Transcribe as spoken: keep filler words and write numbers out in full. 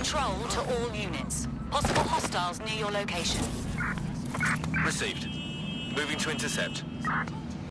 Control to all units. Possible hostiles near your location. Received. Moving to intercept.